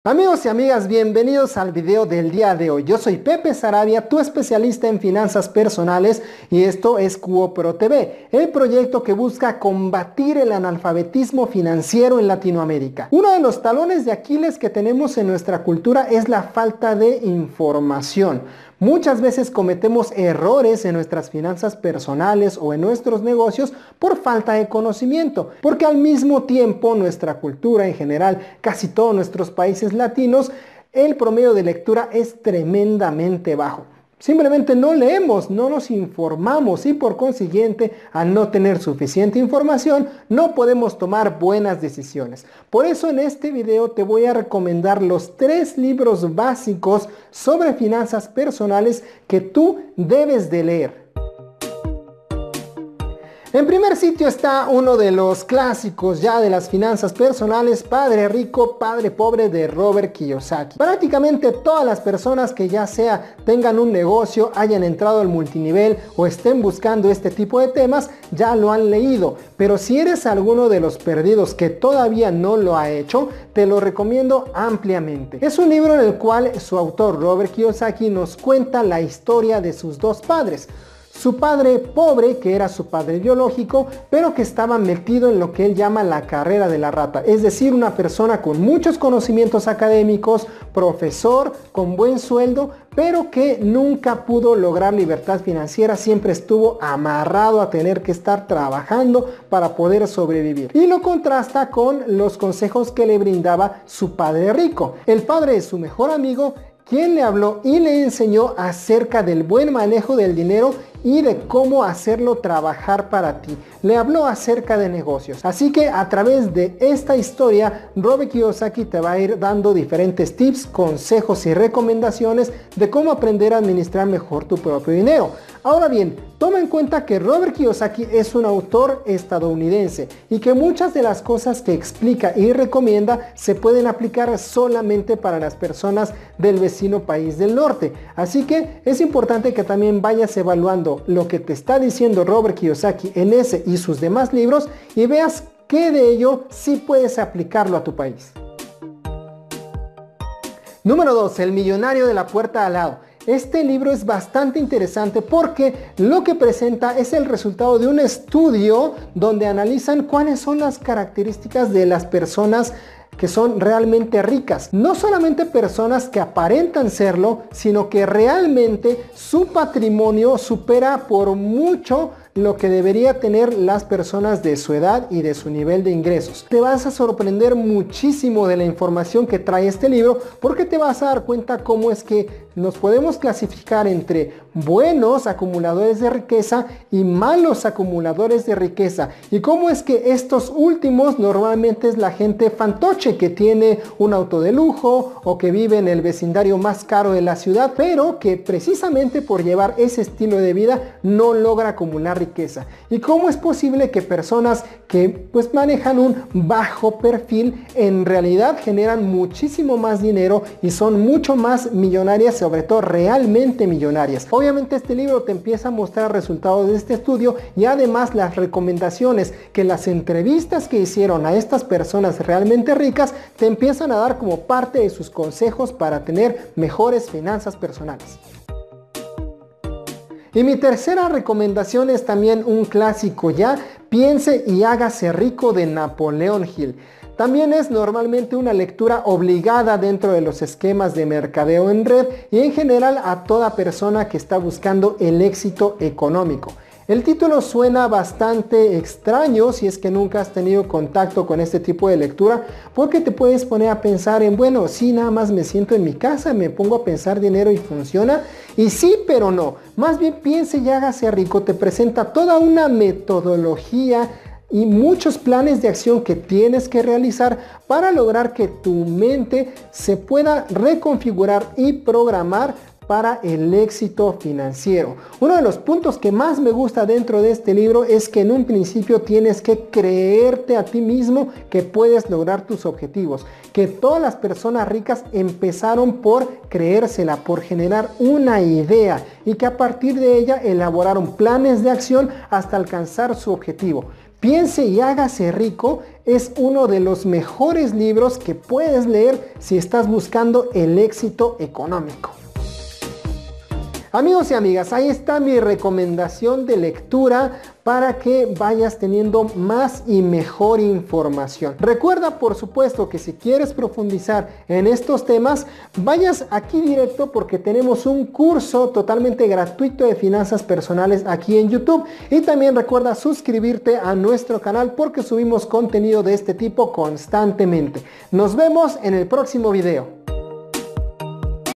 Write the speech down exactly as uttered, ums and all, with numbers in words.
Amigos y amigas, bienvenidos al video del día de hoy. Yo soy Pepe Sarabia, tu especialista en finanzas personales, y esto es QoPro T V, el proyecto que busca combatir el analfabetismo financiero en Latinoamérica. Uno de los talones de Aquiles que tenemos en nuestra cultura es la falta de información. Muchas veces cometemos errores en nuestras finanzas personales o en nuestros negocios por falta de conocimiento, porque al mismo tiempo nuestra cultura en general, casi todos nuestros países latinos, el promedio de lectura es tremendamente bajo. Simplemente no leemos, no nos informamos y por consiguiente, al no tener suficiente información, no podemos tomar buenas decisiones. Por eso en este video te voy a recomendar los tres libros básicos sobre finanzas personales que tú debes de leer. En primer sitio está uno de los clásicos ya de las finanzas personales, Padre Rico, Padre Pobre, de Robert Kiyosaki. Prácticamente todas las personas que ya sea tengan un negocio, hayan entrado al multinivel o estén buscando este tipo de temas, ya lo han leído. Pero si eres alguno de los perdidos que todavía no lo ha hecho, te lo recomiendo ampliamente. Es un libro en el cual su autor Robert Kiyosaki nos cuenta la historia de sus dos padres. Su padre pobre, que era su padre biológico, pero que estaba metido en lo que él llama la carrera de la rata. Es decir, una persona con muchos conocimientos académicos, profesor, con buen sueldo, pero que nunca pudo lograr libertad financiera. Siempre estuvo amarrado a tener que estar trabajando para poder sobrevivir. Y lo contrasta con los consejos que le brindaba su padre rico. El padre de su mejor amigo, quien le habló y le enseñó acerca del buen manejo del dinero y de cómo hacerlo trabajar para ti. Le habló acerca de negocios. Así que a través de esta historia, Robert Kiyosaki te va a ir dando diferentes tips, consejos y recomendaciones de cómo aprender a administrar mejor tu propio dinero. Ahora bien, toma en cuenta que Robert Kiyosaki es un autor estadounidense y que muchas de las cosas que explica y recomienda se pueden aplicar solamente para las personas del vecino país del norte. Así que es importante que también vayas evaluando lo que te está diciendo Robert Kiyosaki en ese y sus demás libros y veas qué de ello sí puedes aplicarlo a tu país. Número dos. El millonario de la puerta al lado. Este libro es bastante interesante porque lo que presenta es el resultado de un estudio donde analizan cuáles son las características de las personas que son realmente ricas. No solamente personas que aparentan serlo, sino que realmente su patrimonio supera por mucho lo que debería tener las personas de su edad y de su nivel de ingresos. Te vas a sorprender muchísimo de la información que trae este libro, porque te vas a dar cuenta cómo es que nos podemos clasificar entre buenos acumuladores de riqueza y malos acumuladores de riqueza, y cómo es que estos últimos normalmente es la gente fantoche que tiene un auto de lujo o que vive en el vecindario más caro de la ciudad, pero que precisamente por llevar ese estilo de vida no logra acumular riqueza. Riqueza. Y cómo es posible que personas que pues manejan un bajo perfil en realidad generan muchísimo más dinero y son mucho más millonarias, sobre todo realmente millonarias. Obviamente este libro te empieza a mostrar resultados de este estudio y además las recomendaciones que las entrevistas que hicieron a estas personas realmente ricas te empiezan a dar como parte de sus consejos para tener mejores finanzas personales. Y mi tercera recomendación es también un clásico ya, Piense y hágase rico, de Napoleón Hill. También es normalmente una lectura obligada dentro de los esquemas de mercadeo en red y en general a toda persona que está buscando el éxito económico. El título suena bastante extraño si es que nunca has tenido contacto con este tipo de lectura, porque te puedes poner a pensar en, bueno, sí, nada más me siento en mi casa, me pongo a pensar dinero y funciona. Y sí, pero no. Más bien Piense y hágase rico te presenta toda una metodología y muchos planes de acción que tienes que realizar para lograr que tu mente se pueda reconfigurar y programar para el éxito financiero. Uno de los puntos que más me gusta dentro de este libro es que en un principio tienes que creerte a ti mismo que puedes lograr tus objetivos, que todas las personas ricas empezaron por creérsela, por generar una idea y que a partir de ella elaboraron planes de acción hasta alcanzar su objetivo. Piense y hágase rico es uno de los mejores libros que puedes leer si estás buscando el éxito económico. Amigos y amigas, ahí está mi recomendación de lectura para que vayas teniendo más y mejor información. Recuerda, por supuesto, que si quieres profundizar en estos temas, vayas aquí directo porque tenemos un curso totalmente gratuito de finanzas personales aquí en YouTube. Y también recuerda suscribirte a nuestro canal porque subimos contenido de este tipo constantemente. Nos vemos en el próximo video.